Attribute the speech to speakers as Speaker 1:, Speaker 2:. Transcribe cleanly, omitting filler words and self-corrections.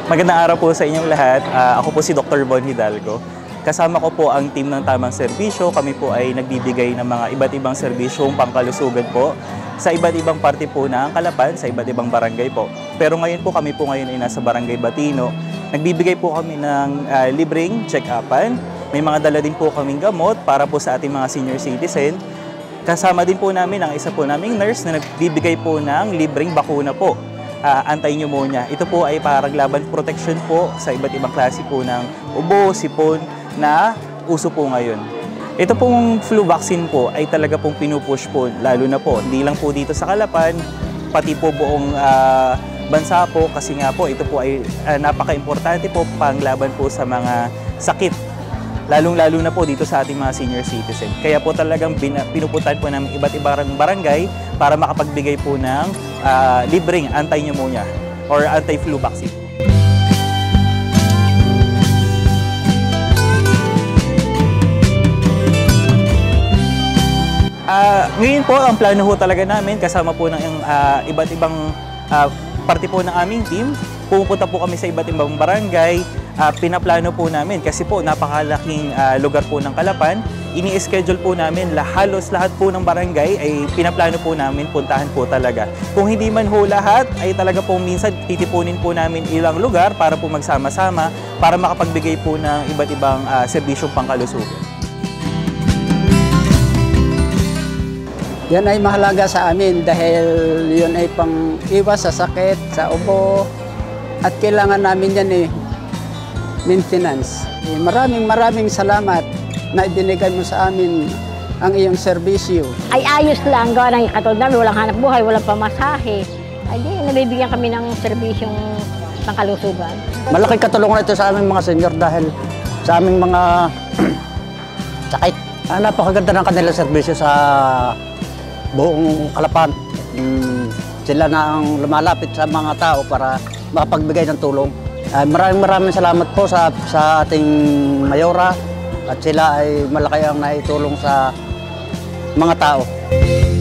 Speaker 1: Magandang araw po sa inyong lahat. Ako po si Dr. Von Hidalgo. Kasama ko po ang team ng Tamang Serbisyo. Kami po ay nagbibigay ng mga iba't ibang serbisyong pangkalusugan po sa iba't ibang parte po ng Calapan, sa iba't ibang barangay po. Pero ngayon po kami po ngayon ay nasa Barangay Batino. Nagbibigay po kami ng libreng check-upan. May mga dala din po kaming gamot para po sa ating mga senior citizen. Kasama din po namin ang isa po naming nurse na nagbibigay po ng libreng bakuna po. Anti-pneumonia. Ito po ay parang laban protection po sa iba't ibang klase po ng ubo, sipon na uso po ngayon. Ito pong flu vaccine po ay talaga pong pinupush po, lalo na po, hindi lang po dito sa Calapan, pati po buong bansa po kasi nga po ito po ay napaka-importante po panglaban po sa mga sakit. Lalong-lalo na po dito sa ating mga senior citizen. Kaya po talagang pinupuntahan po namin iba't ibang barangay para makapagbigay po ng libreng anti-pneumonia or anti-flu vaccine. Ngayon po, ang plano po talaga namin, kasama po ng iba't ibang parte po ng aming team, pupunta po kami sa iba't ibang barangay. Pinaplano po namin kasi po napakalaking lugar po ng Calapan. Ini-schedule po namin halos lahat po ng barangay ay pinaplano po namin puntahan po talaga. Kung hindi man ho lahat ay talaga po minsan titipunin po namin ilang lugar para po magsama-sama para makapagbigay po ng iba't ibang serbisyong pangkalusugan.
Speaker 2: Yan ay mahalaga sa amin dahil yun ay pang iwas sa sakit, sa ubo at kailangan namin yan maintenance. Maraming salamat na ibinigay mo sa amin ang iyong serbisyo.
Speaker 3: Ay ayos lang, gawa ng katulad namin, walang hanap buhay, walang pamasahe. Ay di, nabibigyan kami ng serbisyong pangkalusugan.
Speaker 4: Malaking katulungan ito sa aming mga senior dahil sa aming mga sakit. Napakaganda ng kanilang serbisyo sa buong Calapan. Sila na ang lumalapit sa mga tao para makapagbigay ng tulong. Maraming salamat po sa ating mayora at sila ay malaki ang naitulong sa mga tao.